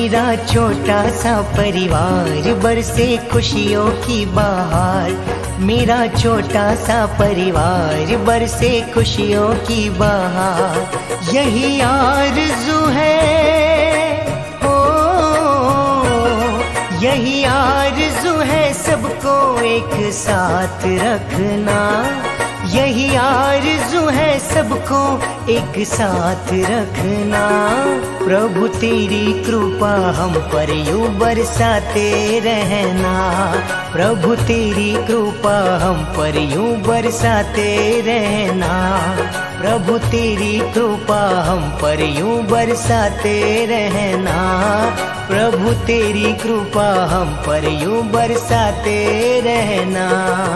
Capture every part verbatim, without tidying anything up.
मेरा छोटा सा परिवार बरसे खुशियों की बहार। मेरा छोटा सा परिवार बरसे खुशियों की बहार। यही आरज़ू है, ओ यही आरज़ू है सबको एक साथ रखना। यही आरज़ू है सबको एक साथ रखना। प्रभु तेरी कृपा हम पर यूं बरसाते रहना। प्रभु तेरी कृपा हम पर यूं बरसाते रहना। प्रभु तेरी कृपा हम पर यूं बरसाते रहना। प्रभु तेरी कृपा हम पर यूं बरसाते रहना।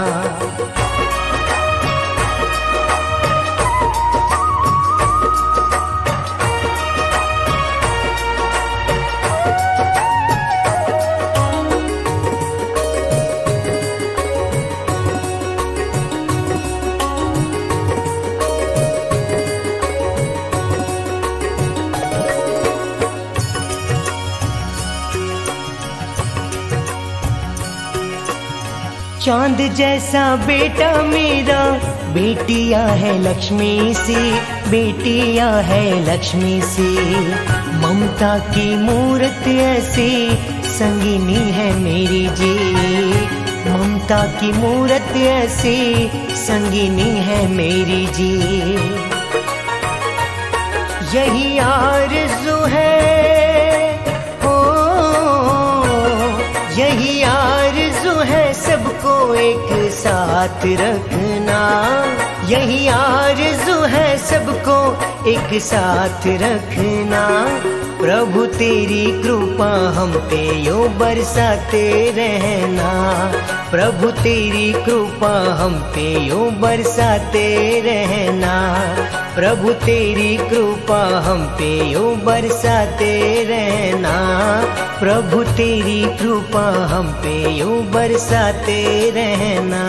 चांद जैसा बेटा मेरा बेटियां है लक्ष्मी सी। बेटियां है लक्ष्मी सी। ममता की मूरत ऐसी संगिनी है मेरी जी। ममता की मूरत ऐसी संगिनी है मेरी जी। यही आरज़ू है, ओ यही आरज़ू है सबको एक साथ रखना। यही आरज़ू है सबको एक साथ रखना। प्रभु तेरी कृपा हम पे यूं बरसाते रहना। प्रभु तेरी कृपा हम पे यूं बरसाते रहना। प्रभु तेरी कृपा हम पे यूं बरसाते रहना। प्रभु तेरी कृपा हम पे यूं बरसाते रहना।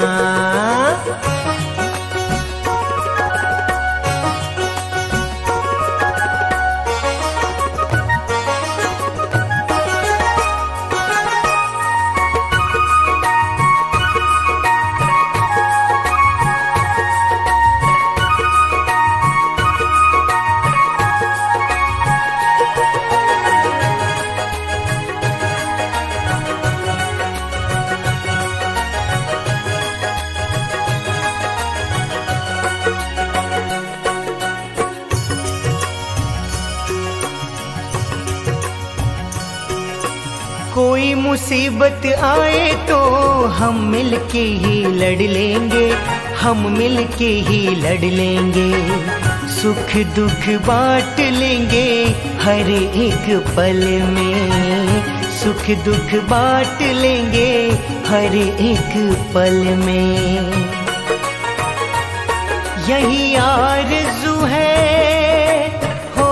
कोई मुसीबत आए तो हम मिलके ही लड़ लेंगे। हम मिलके ही लड़ लेंगे। सुख दुख बांट लेंगे हर एक पल में। सुख दुख बांट लेंगे हर एक पल में। यही आरज़ू है, हो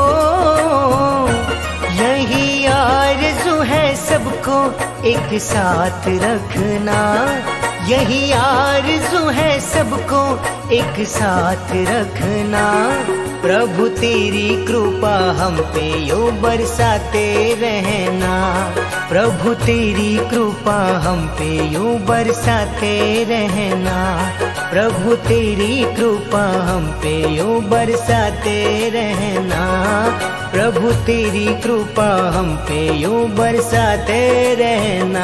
यही आरज़ू है सबको एक साथ रखना। यही आरज़ू है सबको एक साथ रखना। प्रभु तेरी कृपा हम पे यूं बरसाते रहना। प्रभु तेरी कृपा हम पे यूं बरसाते रहना। प्रभु तेरी कृपा हम पे यूं बरसाते रहना। प्रभु तेरी कृपा हम पे यूं बरसाते रहना।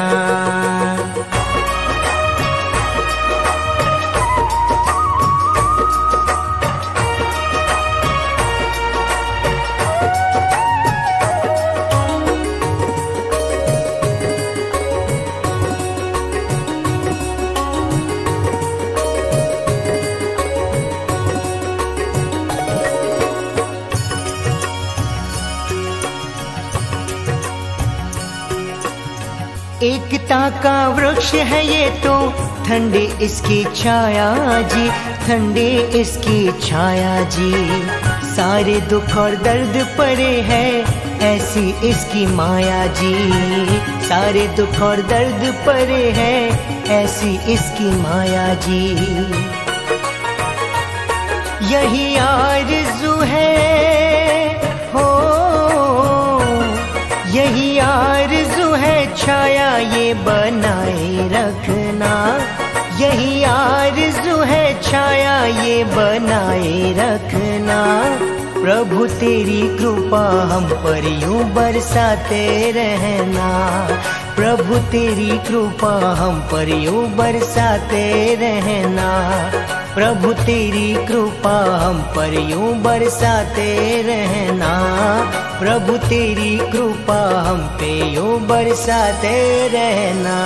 एकता का वृक्ष है ये तो ठंडी इसकी छाया जी। ठंडी इसकी छाया जी। सारे दुख और दर्द परे हैं ऐसी इसकी माया जी। सारे दुख और दर्द परे हैं ऐसी इसकी माया जी। यही आरज़ू है, हो यही बनाए रखना, यही आरज़ू है छाया ये बनाए रखना। प्रभु तेरी कृपा हम पर यूं बरसाते रहना, प्रभु तेरी कृपा हम पर यूं बरसाते रहना, प्रभु तेरी कृपा हम पर यूं बरसाते रहना, प्रभु तेरी कृपा हम पे यूं बरसाते रहना।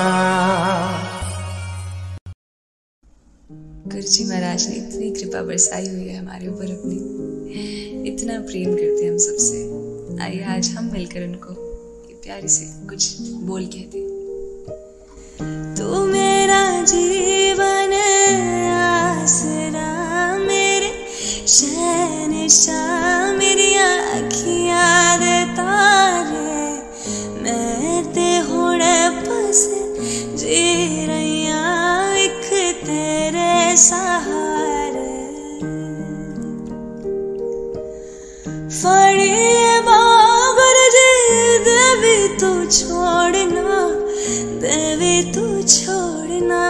गुरु जी महाराज ने इतनी कृपा बरसाई हुई है हमारे ऊपर अपनी, इतना प्रेम करते हैं हम सबसे। आइए आज हम मिलकर उनको ये प्यारी से कुछ बोल कहते। तू मेरा जीवन आसरा, मेरे शहंशाह, मेरी अखियां दे तारे, मैं ते हुणे बस जी रहिया इक तेरे सहारे। फड़िए बाबर जी देवी तू छोड़ना, देवी तू छोड़ना,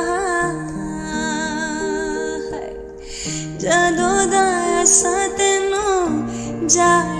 जदों दा असां तैनूं जान